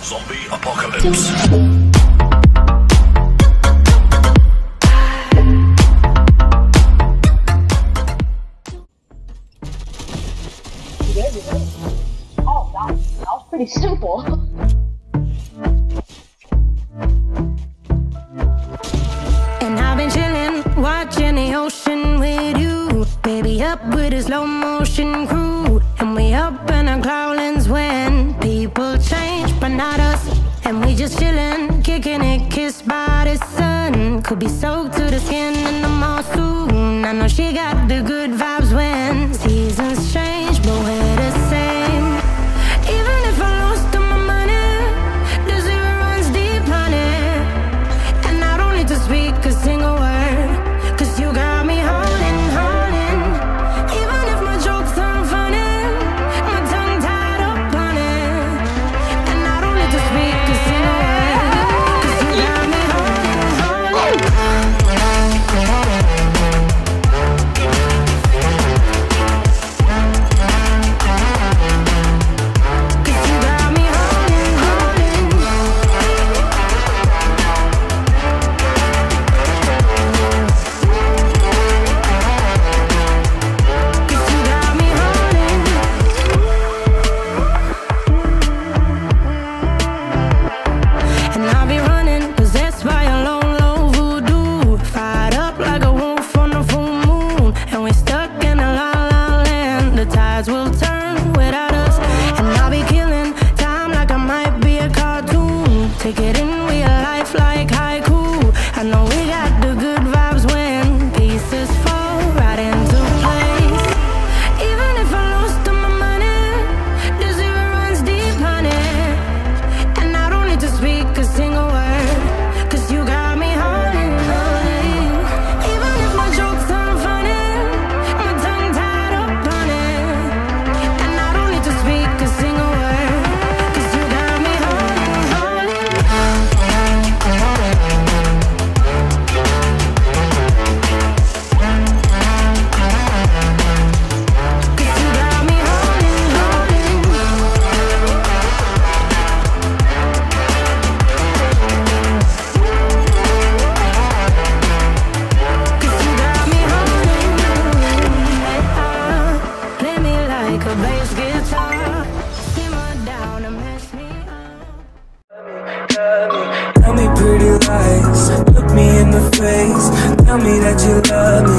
Zombie apocalypse. Oh, that was pretty simple. And I've been chillin', watching the ocean with you. Baby, up with a slow motion crew. And we up in our growlings when people change, but not us. And we just chillin', kicking it, kissed by the sun. Could be soaked to the skin in the mall soon. I know she got the good vibes when seasons change, but we're the same. Even if I lost all my money, the zero runs deep, honey. And I don't need to speak a single word, 'cause you got me holding, holding. Even if my jokes aren't funny, my tongue tied up on it. And I don't need to speak a single word, 'cause you got me holding, holding. Take it in real life like haiku. I know we got the good vibes when pieces fall right into place. Even if I lost all my money, the zero runs deep, honey. And I don't need to speak a single word, 'cause you got me holding, holding. Even if my jokes aren't funny, my tongue tied up on it. And I don't need to speak a single word, 'cause you got me holding, holding. Tell me pretty lies, look me in the face. Tell me that you love me.